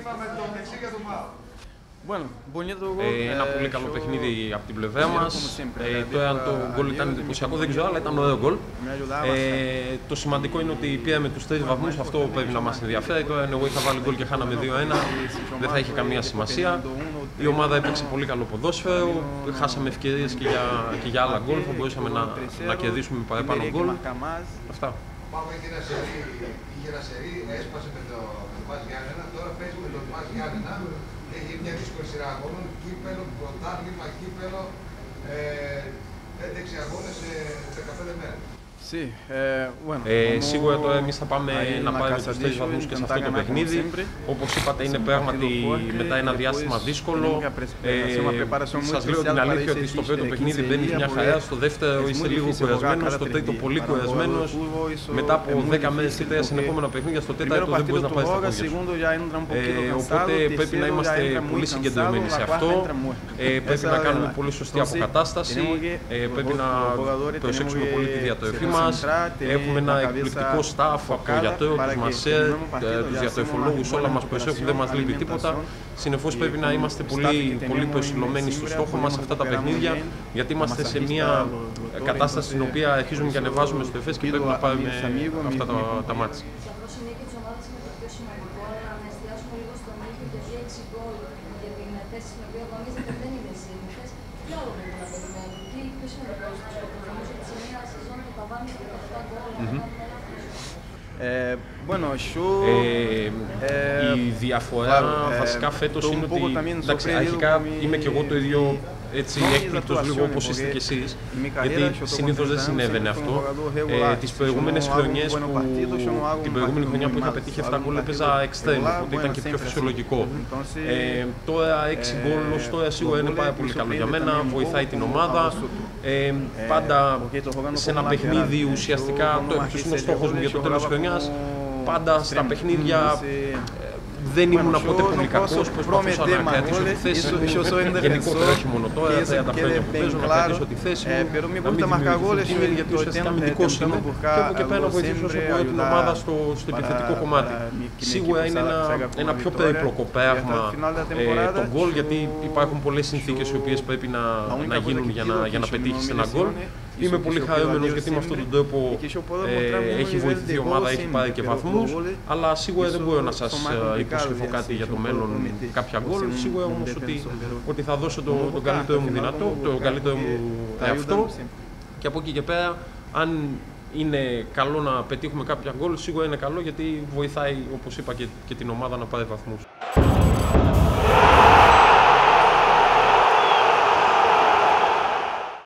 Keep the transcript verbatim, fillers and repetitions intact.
Ε, ένα πολύ καλό παιχνίδι από την πλευρά μας. Ε, τώρα αν το γκολ ήταν εντυπωσιακό δεν ξέρω, αλλά ήταν ωραίο γκολ. Ε, το σημαντικό είναι ότι πήραμε τους τρεις βαθμούς, αυτό πρέπει να μας ενδιαφέρει. Τώρα αν εγώ είχα βάλει γκολ και χάναμε δύο ένα, δεν θα είχε καμία σημασία. Η ομάδα έπαιξε πολύ καλό ποδόσφαιρο, χάσαμε ευκαιρίες και για, και για άλλα γκολ, θα μπορούσαμε να, να κερδίσουμε παραπάνω γκολ. Αυτά. Πάμε και ένα σερί, είχε ένα σερί, έσπασε με το Μάζ Γιάννενα, τώρα παίζει με το Μάζ Γιάννενα. Έχει μια δύσκολη σειρά αγώνων, κύπελο, πρωτάθλημα, κύπελο, έντεξη αγώνες σε δεκαπέντε μέρες. Ε, σίγουρα τώρα εμείς θα πάμε να πάρουμε τους τρεις βαθμούς και σε αυτό το παιχνίδι. Όπως είπατε, είναι πράγματι μετά ένα διάστημα δύσκολο. Ε, σας λέω την αλήθεια ότι στο πρώτο παιχνίδι μπαίνεις μια χαρά, στο δεύτερο είσαι λίγο κουρασμένος, στο τρίτο πολύ κουρασμένος. Μετά από δέκα μέρες ή τρία συνεχόμενα παιχνίδια, στο τέταρτο δεν μπορείς να πάρεις τα πόδια σου. Ε, οπότε πρέπει να είμαστε πολύ συγκεντρωμένοι σε αυτό. Ε, πρέπει να κάνουμε πολύ σωστή αποκατάσταση. Ε, πρέπει να προσέξουμε πολύ τη διατροφή μας. Έχουμε ένα εκπληκτικό staff από το γιατρό, τους μασέρ, τους διατροφολόγους, όλα μας προσέχουν, δεν μας λείπει τίποτα. Συνεπώς πρέπει να είμαστε πολύ, πολύ προσιλωμένοι στο στόχο μας σε αυτά τα παιχνίδια, γιατί είμαστε σε μια κατάσταση στην οποία αρχίζουμε και ανεβάζουμε στο ΕΦΕΣ και πρέπει να πάρουμε αυτά τα, τα μάτια. Mm-hmm. Ε, η διαφορά βασικά φέτος είναι ότι, εντάξει, αρχικά είμαι και εγώ το ίδιο έτσι έκπληκτος λίγο όπως είστε κι εσείς, γιατί συνήθως δεν συνέβαινε αυτό. Ε, τις προηγούμενες χρονιές, που, την προηγούμενη χρονιά που είχα πετύχει επτά γκολ έπαιζα εξτρέμ, οπότε ήταν και πιο φυσιολογικό. Ε, τώρα έξι γκολ ως τώρα σίγουρα είναι πάρα πολύ καλό για μένα, βοηθάει την ομάδα. Ε, πάντα σε ένα παιχνίδι ουσιαστικά, ποιος είναι ο στόχος μου για το τέλος της χρονιάς, πάντα στα παιχνίδια δεν ήμουν ποτέ πολύ κακός, προσπαθούσα να κρατήσω τη θέση μου. Γενικότερα, όχι μόνο τώρα, τριάντα χρόνια που παίζω, να κρατήσω τη θέση μου, να μην δημιουργηθούν κίνδυνοι, γιατί ουσιαστικά αμυντικός είμαι και από εκεί πέρα να βοηθήσω όσο μπορώ την ομάδα στο, στο επιθετικό κομμάτι. Σίγουρα είναι ένα, ένα πιο περίπλοκο πράγμα ε, το γκολ, γιατί υπάρχουν πολλές συνθήκες οι οποίες πρέπει να, να γίνουν για να, για να πετύχεις ένα γκολ. Είμαι πολύ χαρούμενος γιατί με αυτόν τον τρόπο ε, έχει βοηθηθεί η ομάδα, έχει πάρει και βαθμούς, αλλά σίγουρα δεν μπορώ να σας υποσχεθώ κάτι για το μέλλον, κάποια γκολ. Σίγουρα όμως ότι, ότι θα δώσω το, το καλύτερο μου δυνατό, το καλύτερο μου εαυτό, και από εκεί και πέρα, αν είναι καλό να πετύχουμε κάποια γκολ, σίγουρα είναι καλό γιατί βοηθάει, όπως είπα, και, και την ομάδα να πάρει βαθμούς.